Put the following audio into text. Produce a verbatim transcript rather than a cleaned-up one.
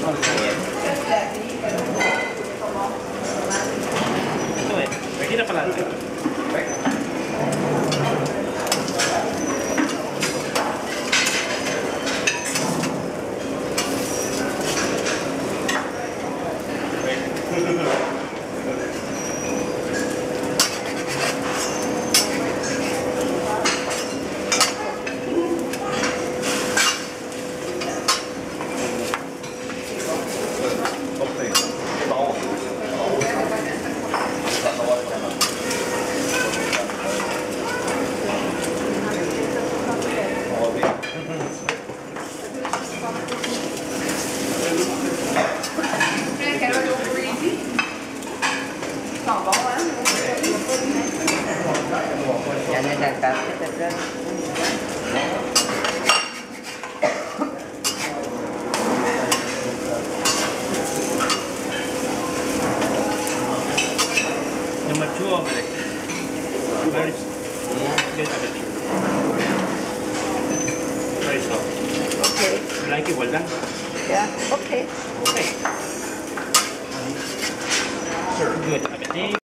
Ito eh. Pwede na pala. Jangan datang kita Number two over there. Very good appetit. Very soft. Okay. You like it? Well done. Yeah. Okay. Okay. Sir, good appetit.